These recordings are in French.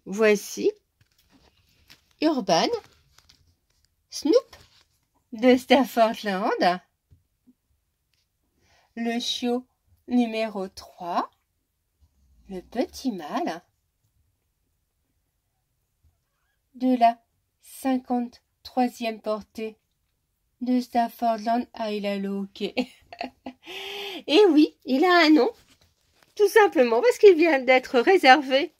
voici Urban Snoop de Staffordland, le chiot numéro 3, le petit mâle de la 53e portée de Staffordland Isle-à-Loke. Et oui, il a un nom, tout simplement parce qu'il vient d'être réservé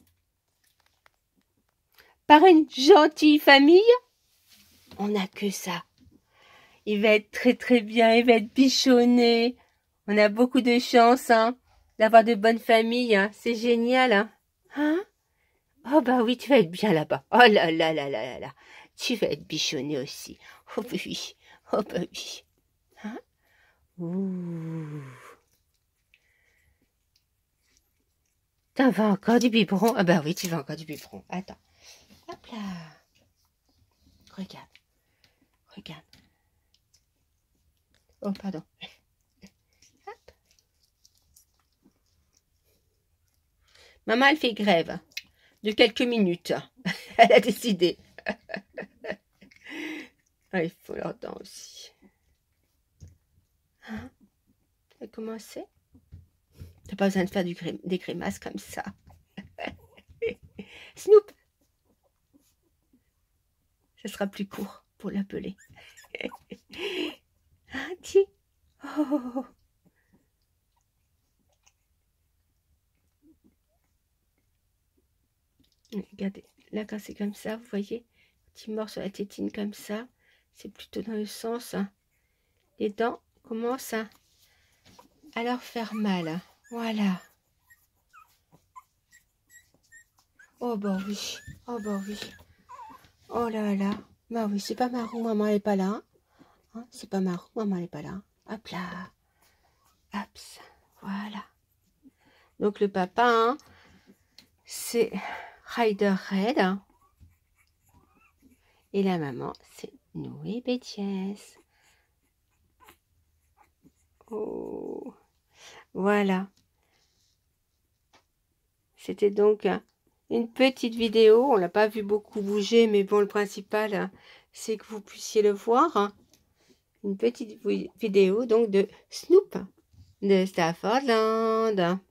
par une gentille famille. On n'a que ça. Il va être très très bien, il va être bichonné. On a beaucoup de chance d'avoir de bonnes familles. C'est génial. Hein? Oh bah oui, tu vas être bien là-bas. Oh là là là là là là. Tu vas être bichonné aussi. Oh bah oui. Oh bah oui. Hein? Ouh. T'en vas encore du biberon? Ah bah oui, tu vas encore du biberon. Attends. Hop là. Regarde. Regarde. Oh, pardon. Hop. Maman, elle fait grève de quelques minutes. Elle a décidé. Ah, il faut leur dents aussi. Hein? Ça a commencé? T'as pas besoin de faire des grimaces comme ça. Snoop! Ce sera plus court pour l'appeler. Hein, dis? Oh. Regardez, là quand c'est comme ça, vous voyez, petit mord sur la tétine comme ça, c'est plutôt dans le sens, les dents commencent à leur faire mal. Voilà. Oh bah oui, oh bah oui. Oh là là, bah oui, c'est pas marrant, maman elle est pas là. Hein, c'est pas marrant, maman elle est pas là. Hop là, hop, voilà. Donc le papa, c'est Rider Red. Et la maman, c'est Noé Bétiès. Oh, voilà. C'était donc une petite vidéo. On l'a pas vu beaucoup bouger, mais bon, le principal, c'est que vous puissiez le voir. Une petite vidéo donc de Snoop de Staffordland.